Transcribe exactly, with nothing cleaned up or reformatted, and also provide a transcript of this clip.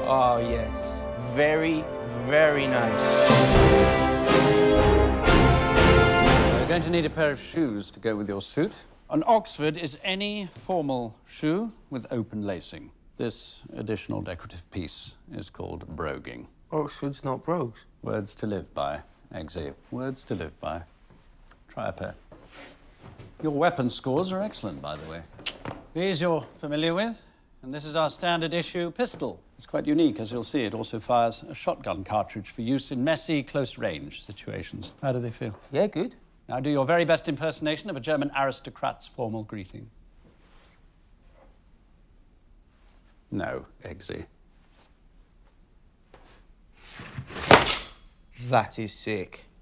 Oh, yes. Very, very nice. You're going to need a pair of shoes to go with your suit. An Oxford is any formal shoe with open lacing. This additional decorative piece is called broguing. Oxford's not brogues. Words to live by, Eggsy. Words to live by. Try a pair. Your weapon scores are excellent, by the way. These you're familiar with, and this is our standard issue pistol. It's quite unique, as you'll see. It also fires a shotgun cartridge for use in messy, close-range situations. How do they feel? Yeah, good. Now do your very best impersonation of a German aristocrat's formal greeting. No, Eggsy. That is sick.